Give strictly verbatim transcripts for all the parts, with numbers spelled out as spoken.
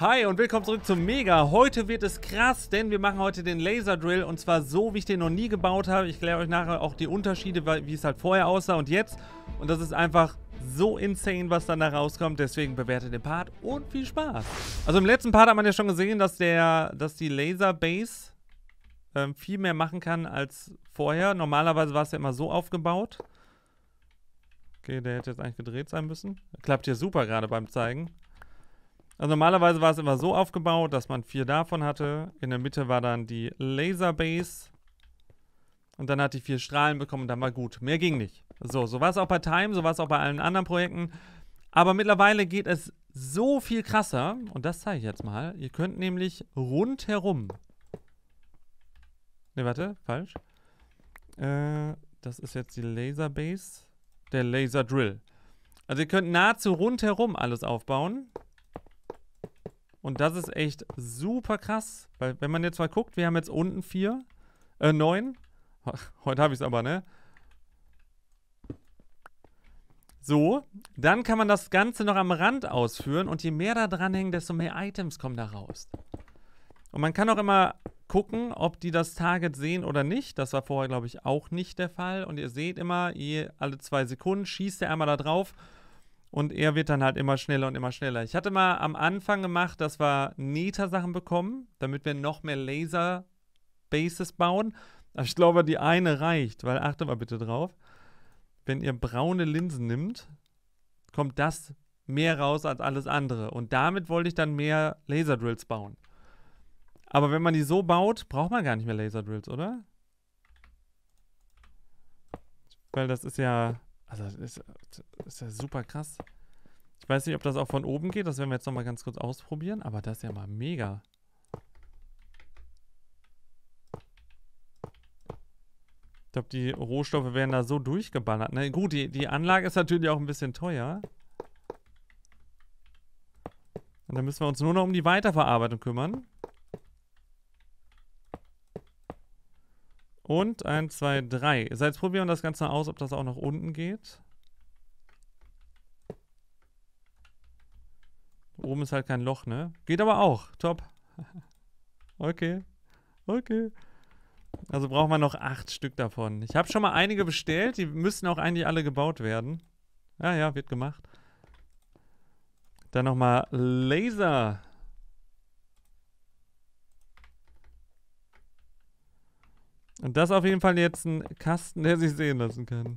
Hi und willkommen zurück zum Mega. Heute wird es krass, denn wir machen heute den Laser Drill und zwar so, wie ich den noch nie gebaut habe. Ich kläre euch nachher auch die Unterschiede, wie es halt vorher aussah und jetzt. Und das ist einfach so insane, was dann da rauskommt. Deswegen bewertet den Part und viel Spaß. Also im letzten Part hat man ja schon gesehen, dass, der, dass die Laser Base ähm, viel mehr machen kann als vorher. Normalerweise war es ja immer so aufgebaut. Okay, der hätte jetzt eigentlich gedreht sein müssen. Klappt hier super gerade beim Zeigen. Also normalerweise war es immer so aufgebaut, dass man vier davon hatte. In der Mitte war dann die Laser Base. Und dann hat die vier Strahlen bekommen und dann war gut. Mehr ging nicht. So, so war es auch bei Time, so war es auch bei allen anderen Projekten. Aber mittlerweile geht es so viel krasser. Und das zeige ich jetzt mal. Ihr könnt nämlich rundherum. Ne, warte, falsch. Äh, das ist jetzt die Laser Base. Der Laser Drill. Also ihr könnt nahezu rundherum alles aufbauen. Und das ist echt super krass. Weil wenn man jetzt mal guckt, wir haben jetzt unten vier, äh, neun. Heute habe ich es aber, ne? So, dann kann man das Ganze noch am Rand ausführen. Und je mehr da dran hängen, desto mehr Items kommen da raus. Und man kann auch immer gucken, ob die das Target sehen oder nicht. Das war vorher, glaube ich, auch nicht der Fall. Und ihr seht immer, je alle zwei Sekunden schießt er einmal da drauf. Und er wird dann halt immer schneller und immer schneller. Ich hatte mal am Anfang gemacht, dass wir Nether-Sachen bekommen, damit wir noch mehr Laser-Bases bauen. Aber ich glaube, die eine reicht, weil achtet mal bitte drauf. Wenn ihr braune Linsen nimmt, kommt das mehr raus als alles andere. Und damit wollte ich dann mehr Laser-Drills bauen. Aber wenn man die so baut, braucht man gar nicht mehr Laser-Drills, oder? Weil das ist ja... Also das ist, das ist ja super krass. Ich weiß nicht, ob das auch von oben geht. Das werden wir jetzt nochmal ganz kurz ausprobieren. Aber das ist ja mal mega. Ich glaube, die Rohstoffe werden da so durchgeballert. Na gut, die, die Anlage ist natürlich auch ein bisschen teuer. Und dann müssen wir uns nur noch um die Weiterverarbeitung kümmern. Und eins, zwei, drei. So, jetzt probieren wir das Ganze aus, ob das auch nach unten geht. Oben ist halt kein Loch, ne? Geht aber auch. Top. Okay. Okay. Also brauchen wir noch acht Stück davon. Ich habe schon mal einige bestellt. Die müssen auch eigentlich alle gebaut werden. Ja, ja, wird gemacht. Dann nochmal Laser. Und das ist auf jeden Fall jetzt ein Kasten, der sich sehen lassen kann.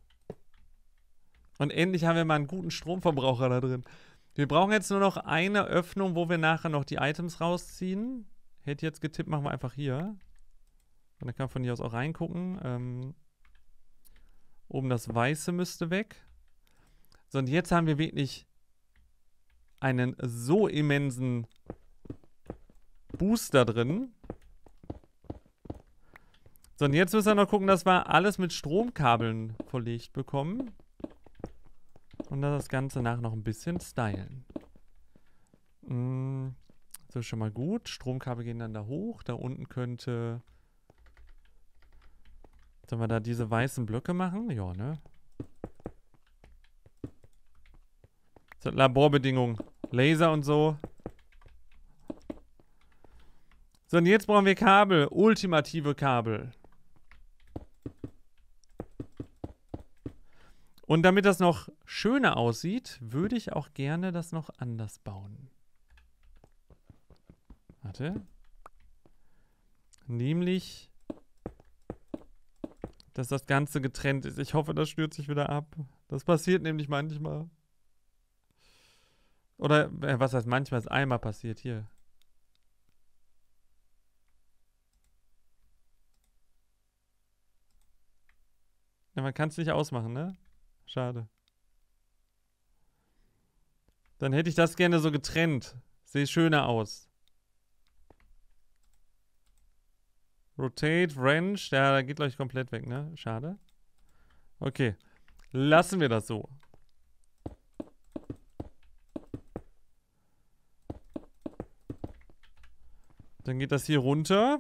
Und endlich haben wir mal einen guten Stromverbraucher da drin. Wir brauchen jetzt nur noch eine Öffnung, wo wir nachher noch die Items rausziehen. Hätte jetzt getippt, machen wir einfach hier. Und dann kann man von hier aus auch reingucken. Ähm, oben das Weiße müsste weg. So, und jetzt haben wir wirklich einen so immensen Booster drin. So, und jetzt müssen wir noch gucken, dass wir alles mit Stromkabeln verlegt bekommen. Und dann das Ganze nachher noch ein bisschen stylen. Mm, so ist schon mal gut. Stromkabel gehen dann da hoch. Da unten könnte... Sollen wir da diese weißen Blöcke machen? Ja, ne? So, Laborbedingungen. Laser und so. So, und jetzt brauchen wir Kabel. Ultimative Kabel. Und damit das noch schöner aussieht, würde ich auch gerne das noch anders bauen. Warte. Nämlich, dass das Ganze getrennt ist. Ich hoffe, das stürzt sich wieder ab. Das passiert nämlich manchmal. Oder, äh, was heißt manchmal, ist einmal passiert. Hier. Ja, man kann es nicht ausmachen, ne? Schade. Dann hätte ich das gerne so getrennt. Sehe schöner aus. Rotate, Wrench. Ja, da geht, glaube ich, komplett weg, ne? Schade. Okay. Lassen wir das so. Dann geht das hier runter.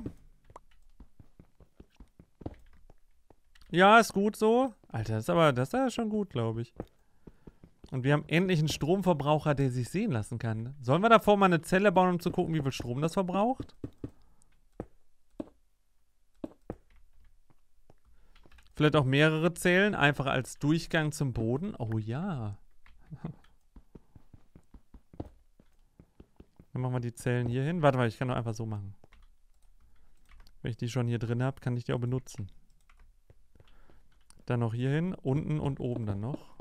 Ja, ist gut so. Alter, das ist aber, das ist ja schon gut, glaube ich. Und wir haben endlich einen Stromverbraucher, der sich sehen lassen kann. Sollen wir davor mal eine Zelle bauen, um zu gucken, wie viel Strom das verbraucht? Vielleicht auch mehrere Zellen, einfach als Durchgang zum Boden. Oh ja. Dann machen wir die Zellen hier hin. Warte mal, ich kann doch einfach so machen. Wenn ich die schon hier drin habe, kann ich die auch benutzen. Dann noch hier hin, unten und oben dann noch.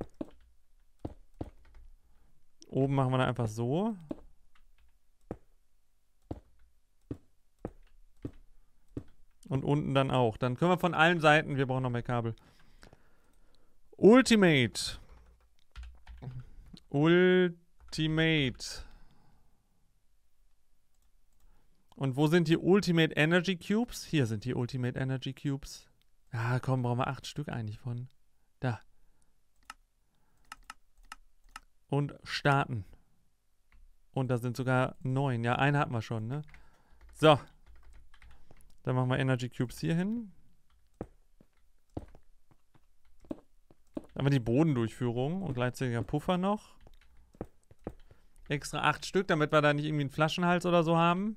Oben machen wir dann einfach so. Und unten dann auch. Dann können wir von allen Seiten, wir brauchen noch mehr Kabel. Ultimate. Ultimate. Und wo sind die Ultimate Energy Cubes? Hier sind die Ultimate Energy Cubes. Ja, komm, brauchen wir acht Stück eigentlich von. Da. Und starten. Und da sind sogar neun. Ja, einen hatten wir schon, ne? So. Dann machen wir Energy Cubes hier hin. Dann haben wir die Bodendurchführung und gleichzeitiger Puffer noch. Extra acht Stück, damit wir da nicht irgendwie einen Flaschenhals oder so haben.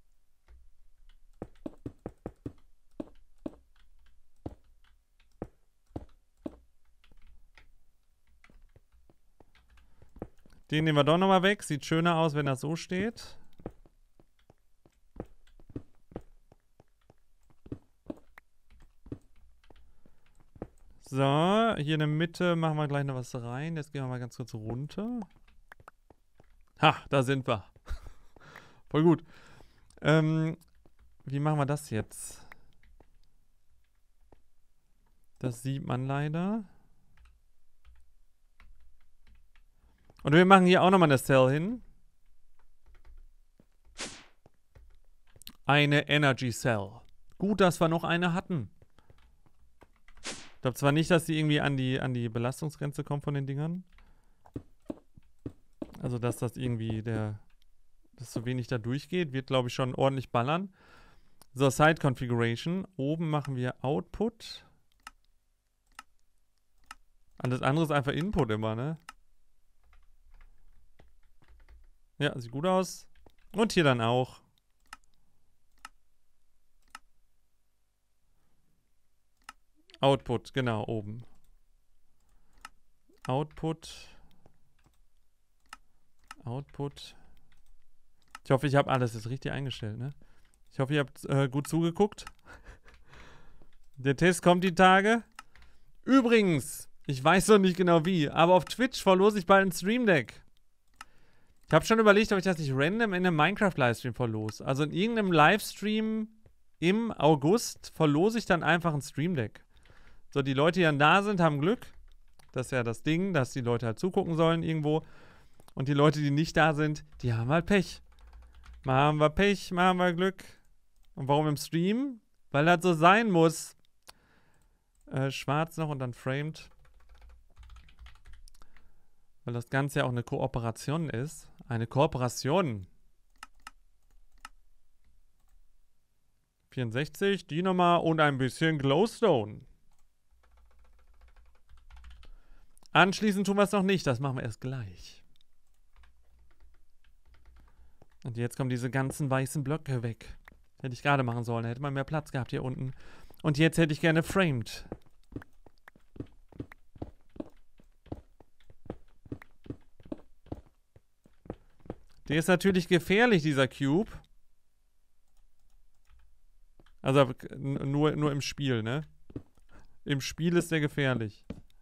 Den nehmen wir doch nochmal weg. Sieht schöner aus, wenn das so steht. So, hier in der Mitte machen wir gleich noch was rein. Jetzt gehen wir mal ganz kurz runter. Ha, da sind wir. Voll gut. Ähm, wie machen wir das jetzt? Das sieht man leider. Und wir machen hier auch nochmal eine Cell hin. Eine Energy Cell. Gut, dass wir noch eine hatten. Ich glaube zwar nicht, dass sie irgendwie an die, an die Belastungsgrenze kommt von den Dingern. Also, dass das irgendwie der, dass so wenig da durchgeht, wird, glaube ich, schon ordentlich ballern. So, Side Configuration. Oben machen wir Output. Alles andere ist einfach Input immer, ne? Ja, sieht gut aus. Und hier dann auch. Output, genau, oben. Output. Output. Ich hoffe, ich habe alles jetzt richtig eingestellt, ne? Ich hoffe, ihr habt äh, gut zugeguckt. Der Test kommt die Tage. Übrigens, ich weiß noch nicht genau wie, aber auf Twitch verlose ich bald ein Stream Deck. Ich habe schon überlegt, ob ich das nicht random in einem Minecraft-Livestream verlose. Also in irgendeinem Livestream im August verlose ich dann einfach ein Stream Deck. So, die Leute, die dann da sind, haben Glück. Das ist ja das Ding, dass die Leute halt zugucken sollen irgendwo. Und die Leute, die nicht da sind, die haben halt Pech. Mal haben wir Pech, mal haben wir Glück. Und warum im Stream? Weil das so sein muss. Äh, schwarz noch und dann framed. Weil das Ganze ja auch eine Kooperation ist. Eine Kooperation. vierundsechzig, die nochmal und ein bisschen Glowstone. Anschließend tun wir es noch nicht, das machen wir erst gleich. Und jetzt kommen diese ganzen weißen Blöcke weg. Hätte ich gerade machen sollen, hätte man mehr Platz gehabt hier unten. Und jetzt hätte ich gerne framed. Der ist natürlich gefährlich, dieser Cube. Also nur, nur im Spiel, ne? Im Spiel ist der gefährlich.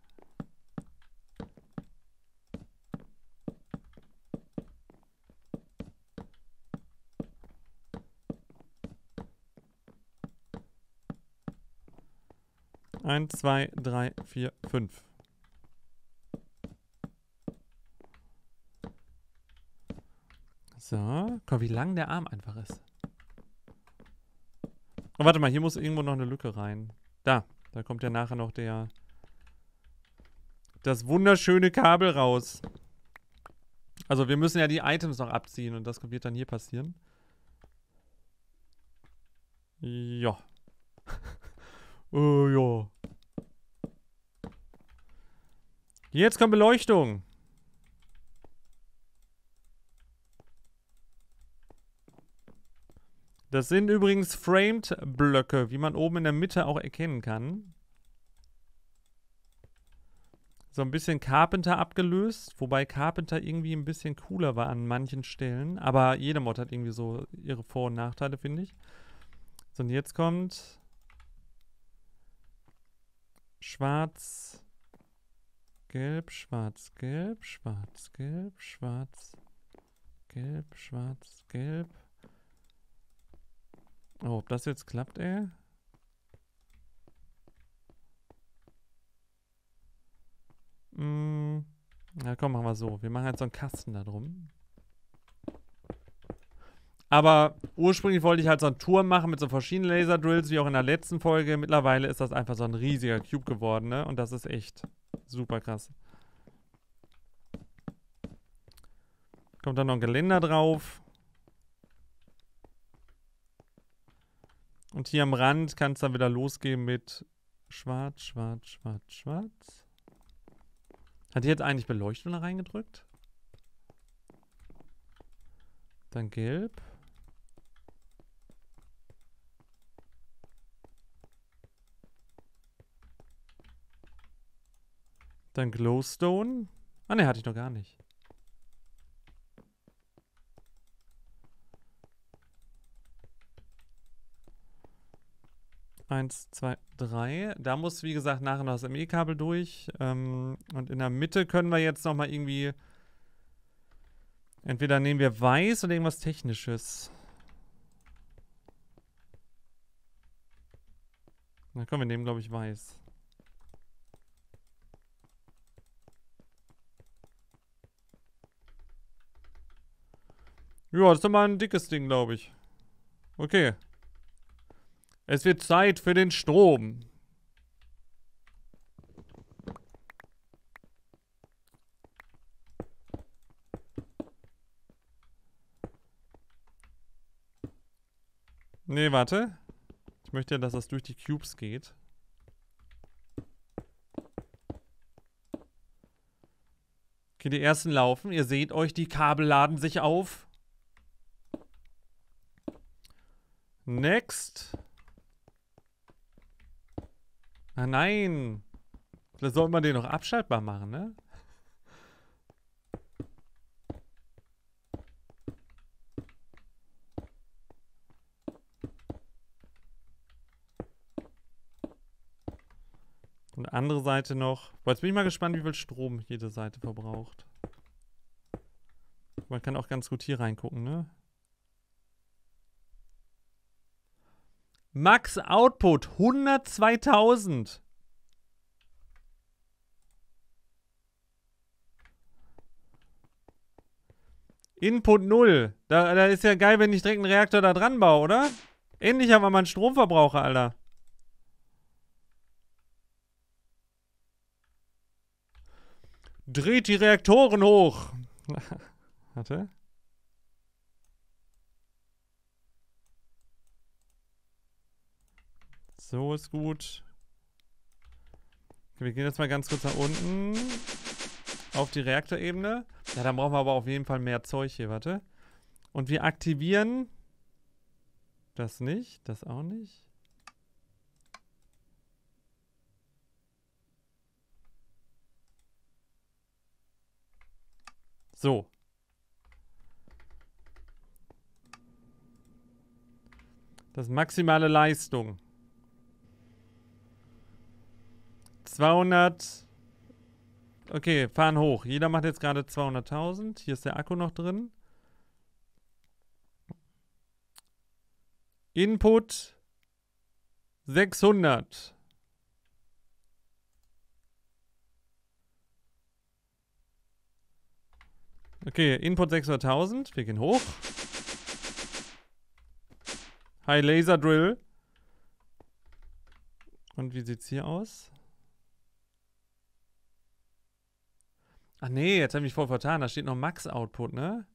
Eins, zwei, drei, vier, fünf. So, guck, wie lang der Arm einfach ist. Oh, warte mal, hier muss irgendwo noch eine Lücke rein. Da, da kommt ja nachher noch der das wunderschöne Kabel raus. Also wir müssen ja die Items noch abziehen und das wird dann hier passieren. Ja. Oh ja. Jetzt kommt Beleuchtung. Das sind übrigens Framed-Blöcke, wie man oben in der Mitte auch erkennen kann. So ein bisschen Carpenter abgelöst, wobei Carpenter irgendwie ein bisschen cooler war an manchen Stellen. Aber jeder Mod hat irgendwie so ihre Vor- und Nachteile, finde ich. So, und jetzt kommt Schwarz, Gelb, Schwarz, Gelb, Schwarz, Gelb, Schwarz, Gelb, Schwarz, Gelb. Oh, ob das jetzt klappt, ey? Mm, na komm, machen wir so. Wir machen jetzt so einen Kasten da drum. Aber ursprünglich wollte ich halt so einen Turm machen mit so verschiedenen Laserdrills, wie auch in der letzten Folge. Mittlerweile ist das einfach so ein riesiger Cube geworden, ne? Und das ist echt super krass. Kommt dann noch ein Geländer drauf. Und hier am Rand kann es dann wieder losgehen mit Schwarz, Schwarz, Schwarz, Schwarz. Hat die jetzt eigentlich Beleuchtung da reingedrückt? Dann Gelb. Dann Glowstone. Ah ne, hatte ich noch gar nicht. Eins, zwei, drei. Da muss, wie gesagt, nachher noch das M E-Kabel durch. Ähm, und in der Mitte können wir jetzt nochmal irgendwie... Entweder nehmen wir Weiß oder irgendwas Technisches. Na komm, wir nehmen, glaube ich, Weiß. Ja, das ist doch mal ein dickes Ding, glaube ich. Okay. Es wird Zeit für den Strom. Nee, warte. Ich möchte ja, dass das durch die Cubes geht. Okay, die ersten laufen. Ihr seht euch, die Kabel laden sich auf. Next. Ah nein. Vielleicht sollte man den noch abschaltbar machen, ne? Und andere Seite noch. Boah, jetzt bin ich mal gespannt, wie viel Strom jede Seite verbraucht. Man kann auch ganz gut hier reingucken, ne? Max Output hundertzweitausend. Input null. Da, da ist ja geil, wenn ich direkt einen Reaktor da dran baue, oder? Endlich haben wir mal einen Stromverbraucher, Alter. Dreht die Reaktoren hoch. Warte. So ist gut. Wir gehen jetzt mal ganz kurz nach unten. Auf die Reaktorebene. Ja, dann brauchen wir aber auf jeden Fall mehr Zeug hier, warte. Und wir aktivieren das nicht, das auch nicht. So. Das ist maximale Leistung. zweihundert. Okay, fahren hoch. Jeder macht jetzt gerade zweihunderttausend. Hier ist der Akku noch drin. Input sechshundert. Okay, Input sechshunderttausend. Wir gehen hoch. High Laser Drill. Und wie sieht's hier aus? Ach nee, jetzt habe ich mich voll vertan. Da steht noch Max Output, ne?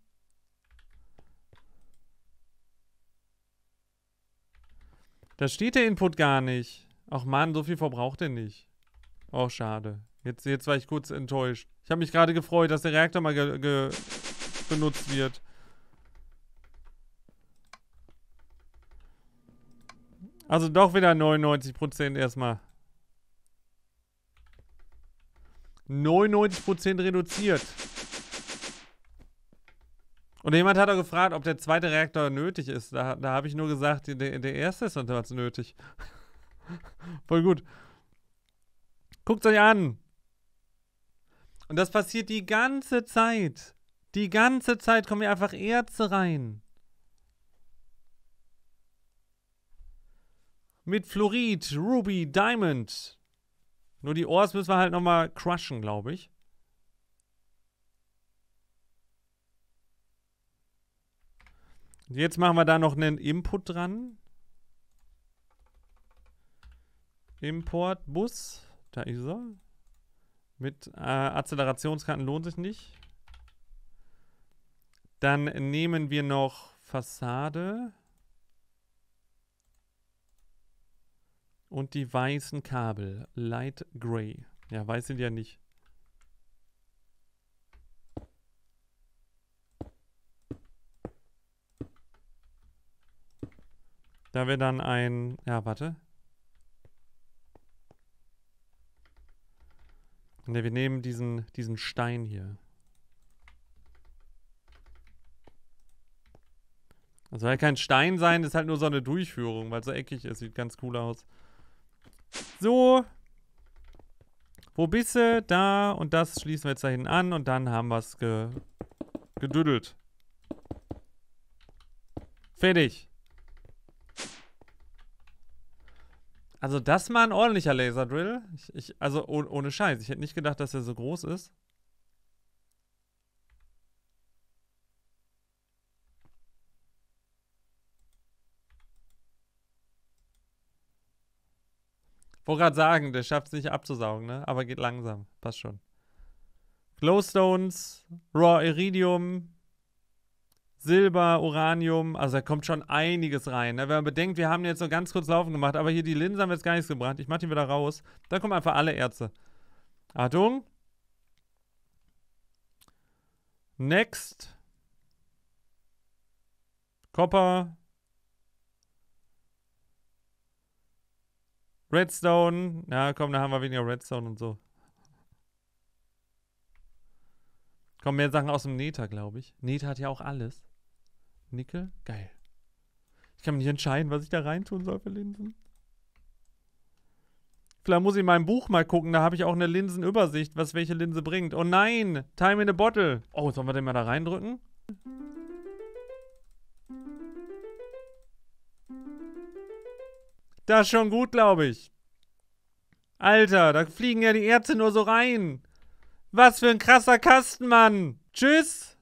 Da steht der Input gar nicht. Ach man, so viel verbraucht er nicht. Oh, schade. Jetzt, jetzt war ich kurz enttäuscht. Ich habe mich gerade gefreut, dass der Reaktor mal ge ge benutzt wird. Also doch wieder neunundneunzig Prozent erstmal. neunundneunzig Prozent reduziert. Und jemand hat auch gefragt, ob der zweite Reaktor nötig ist. Da, da habe ich nur gesagt, der, der erste ist unter was nötig. Voll gut. Guckt euch an. Und das passiert die ganze Zeit. Die ganze Zeit kommen hier einfach Erze rein. Mit Fluorid, Ruby, Diamond. Nur die Ores müssen wir halt nochmal crushen, glaube ich. Jetzt machen wir da noch einen Input dran. Importbus. Da ist er. Mit äh, Akzelerationskarten lohnt sich nicht. Dann nehmen wir noch Fassade. Und die weißen Kabel. Light Gray. Ja, weiß sind ja nicht. Da wäre dann ein... Ja, warte. Ne, wir nehmen diesen, diesen Stein hier. Das soll ja kein Stein sein, das ist halt nur so eine Durchführung, weil es so eckig ist. Sieht ganz cool aus. So. Wo bist du? Da. Und das schließen wir jetzt da hinten an. Und dann haben wir es ge gedüdelt. Fertig. Also das mal ein ordentlicher Laserdrill. Ich, ich, also oh, ohne Scheiß. Ich hätte nicht gedacht, dass er so groß ist. Wollte gerade sagen, der schafft es nicht abzusaugen, ne? Aber geht langsam. Passt schon. Glowstones, Raw Iridium, Silber, Uranium. Also da kommt schon einiges rein. Ne? Wenn man bedenkt, wir haben jetzt nur ganz kurz laufen gemacht, aber hier die Linse haben wir jetzt gar nichts gebracht. Ich mach die wieder raus. Da kommen einfach alle Erze. Achtung. Next. Copper. Redstone. Ja, komm, da haben wir weniger Redstone und so. Kommen mehr Sachen aus dem Nether, glaube ich. Nether hat ja auch alles. Nickel? Geil. Ich kann mich nicht entscheiden, was ich da reintun soll für Linsen. Vielleicht muss ich in meinem Buch mal gucken, da habe ich auch eine Linsenübersicht, was welche Linse bringt. Oh nein! Time in a bottle. Oh, sollen wir den mal da reindrücken? Das ist schon gut, glaube ich. Alter, da fliegen ja die Erze nur so rein. Was für ein krasser Kasten, Mann. Tschüss.